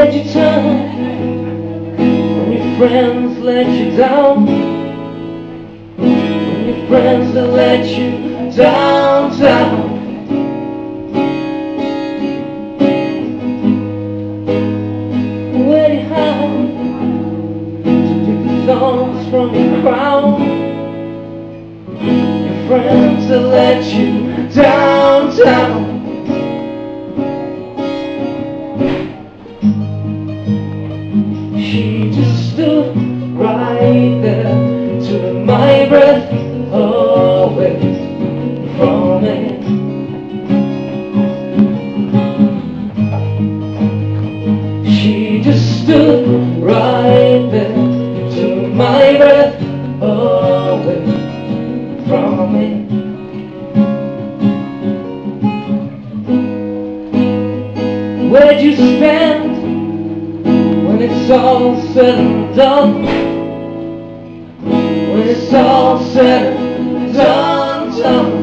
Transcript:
Where'd you turn when your friends let you down? When your friends that let you down. Where do you hide to pick the thorns from your crown? Your friends that let you down. She just stood right there, took my breath away from it. She just stood right there, took my breath away from it. Where'd you spend when it's all said and done? When it's all said and done.